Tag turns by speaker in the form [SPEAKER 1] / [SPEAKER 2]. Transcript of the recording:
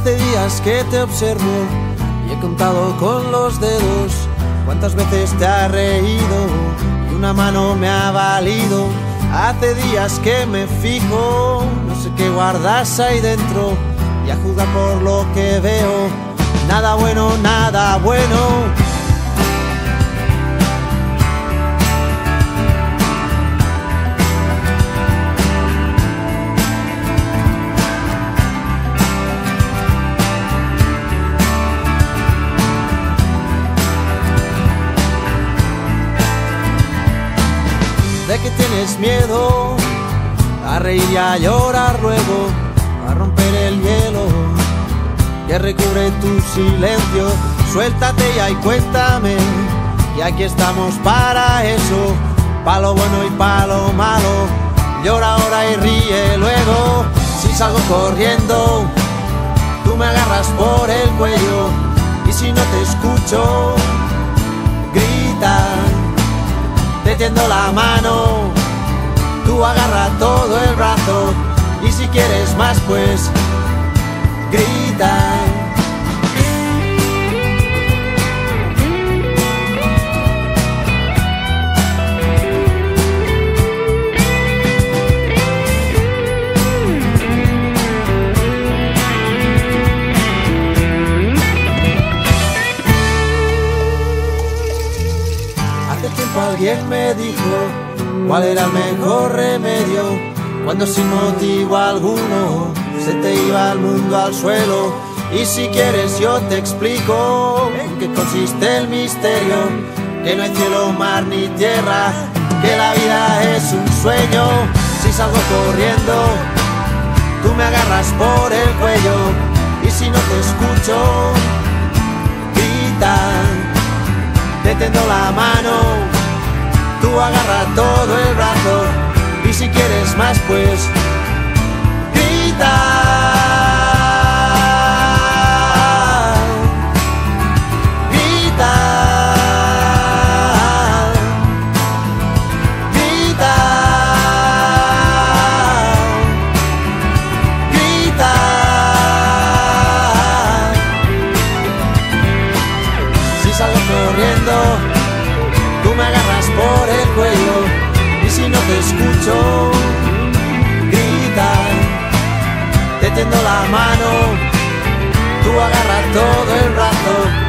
[SPEAKER 1] Hace días que te observo y he contado con los dedos cuántas veces te has reído y una mano me ha valido. Hace días que me fijo, no sé qué guardas ahí dentro, y a juzgar por lo que veo, nada bueno, nada bueno. De que tienes miedo a reír y a llorar luego, a romper el hielo que recubre tu silencio. Suéltate ya y cuéntame, y aquí estamos para eso, pa' lo bueno y pa' lo malo. Llora ahora y ríe luego. Si salgo corriendo, tú me agarras por el cuello, y si no te escucho, grita. Te tiendo la mano, tú agarra todo el brazo, y si quieres más pues grita. Hace tiempo alguien me dijo cuál era el mejor remedio cuando sin motivo alguno se te iba el mundo al suelo. Y si quieres yo te explico en qué consiste el misterio, que no hay cielo, mar ni tierra, que la vida es un sueño. Si salgo corriendo, tú me agarras por el cuello, y si no te escucho, grita. Te tiendo la mano, tú agarra todo el brazo, y si quieres más pues grita. Grita. Grita. Grita. Si salgo corriendo, tú me agarras por el cuello, y si no te escucho, grita. Te tiendo la mano, tú agarras todo el brazo,